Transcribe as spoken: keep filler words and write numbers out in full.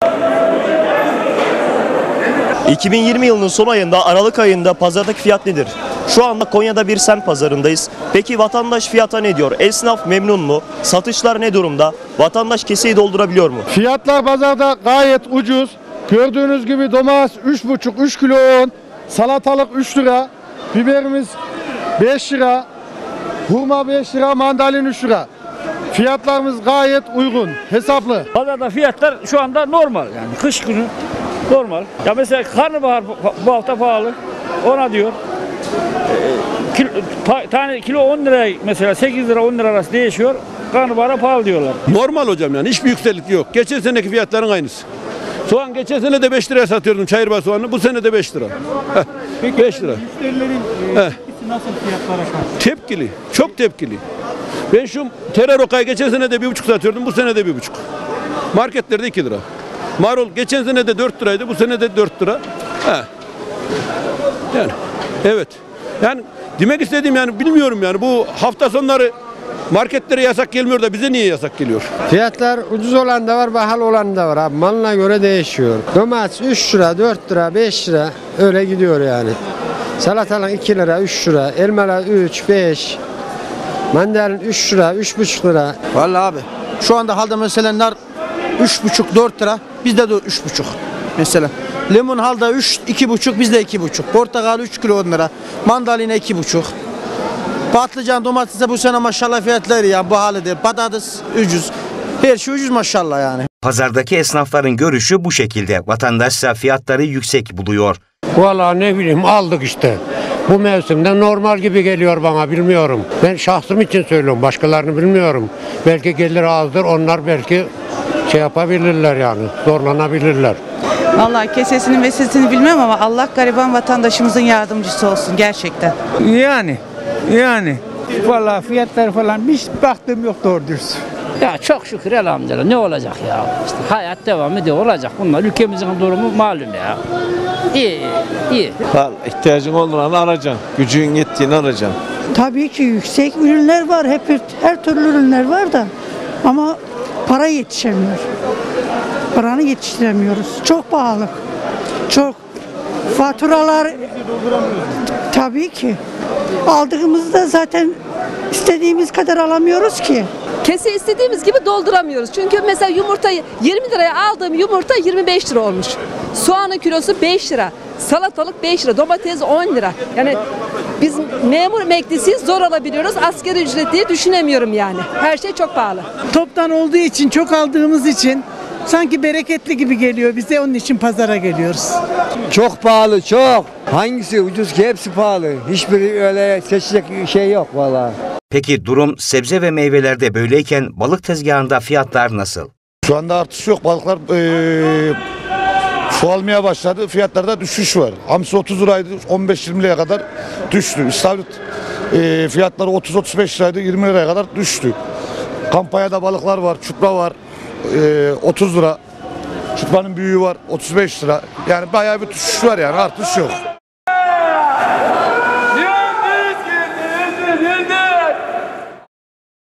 iki bin yirmi yılının son ayında, Aralık ayında pazardaki fiyat nedir? Şu anda Konya'da bir semt pazarındayız. Peki vatandaş fiyata ne diyor? Esnaf memnun mu? Satışlar ne durumda? Vatandaş keseyi doldurabiliyor mu? Fiyatlar pazarda gayet ucuz. Gördüğünüz gibi domates üç buçuk üç kilo on, salatalık üç lira, biberimiz beş lira, hurma beş lira, mandalin üç lira. Fiyatlarımız gayet uygun, hesaplı. Pazarda fiyatlar şu anda normal, yani kış günü normal. Ya mesela karnabahar bu hafta pahalı, ona diyor. E, kilo, ta, tane kilo on lira, mesela sekiz lira on lira arası değişiyor. Karnabahara pahalı diyorlar. Normal hocam, yani hiçbir yükselik yok. Geçen seneki fiyatların aynısı. Soğan geçen sene de beş liraya satıyordum, çayırba soğanını, bu sene de beş lira. Heh, Peki beş lira. müşterilerin e, tepkisi nasıl fiyatlara karşı? Tepkili, çok tepkili. Ben şu terör okay geçen sene de bir buçuk satıyordum, bu sene de bir buçuk. Marketlerde iki lira. Marul geçen sene de dört liraydı, bu sene de dört lira. Heh. Yani evet. Yani demek istediğim, yani bilmiyorum, yani bu hafta sonları marketlere yasak gelmiyor da bize niye yasak geliyor? Fiyatlar ucuz olan da var, pahalı olan da var abi. Malına göre değişiyor. Domates üç lira, dört lira, beş lira öyle gidiyor yani. Salatalık iki lira, üç lira, elmalar üç, beş, mandalin üç lira, üç buçuk lira. Vallahi abi şu anda halde mesela nar üç buçuk dört lira, bizde de üç buçuk mesela. Limon halde üç iki buçuk, bizde iki buçuk. Portakal üç kilo on lira. Mandalina iki buçuk. Patlıcan, domatese bu sene maşallah fiyatları ya pahalıdır. Patates ucuz. Her şey ucuz maşallah yani. Pazardaki esnafların görüşü bu şekilde. Vatandaşsa fiyatları yüksek buluyor. Vallahi ne bileyim, aldık işte. Bu mevsimde normal gibi geliyor bana, bilmiyorum. Ben şahsım için söylüyorum, başkalarını bilmiyorum. Belki gelir azdır, onlar belki şey yapabilirler, yani zorlanabilirler. Vallahi kesesini vesesini bilmem ama Allah gariban vatandaşımızın yardımcısı olsun gerçekten. Yani yani vallahi fiyatlar falan hiç baktığım yok doğru dürüst. Ya çok şükür elhamdülillah, ne olacak ya? İşte hayat devam ediyor, olacak bunlar. Ülkemizin durumu malum ya. İyi, iyi. İhtiyacın olduğunu alacaksın. Gücün yettiğini alacaksın. Tabii ki yüksek ürünler var. Hep her türlü ürünler var da ama para yetişemiyor. Paranı yetiştiremiyoruz. Çok pahalı. Çok. Faturalar tabii ki. Aldığımızda zaten istediğimiz kadar alamıyoruz ki. Kese istediğimiz gibi dolduramıyoruz. Çünkü mesela yumurtayı yirmi liraya aldığım yumurta yirmi beş lira olmuş. Soğanın kilosu beş lira. Salatalık beş lira. Domates on lira. Yani biz memur emeklisiyiz, zor alabiliyoruz. Asgari ücret diye düşünemiyorum yani. Her şey çok pahalı. Toptan olduğu için, çok aldığımız için sanki bereketli gibi geliyor bize, onun için pazara geliyoruz. Çok pahalı, çok. Hangisi ucuz ki? Hepsi pahalı. Hiçbiri öyle seçecek şey yok vallahi. Peki durum sebze ve meyvelerde böyleyken balık tezgahında fiyatlar nasıl? Şu anda artış yok. Balıklar ee, çoğalmaya başladı. Fiyatlarda düşüş var. Hamsi otuz liraydı, on beş yirmi liraya kadar düştü. İstavrit ee, fiyatları otuz otuz beş liraydı, yirmi liraya kadar düştü. Kampanyada balıklar var, çupra var, ee, otuz lira. Çupanın büyüğü var, otuz beş lira. Yani bayağı bir düşüş var, yani artış yok.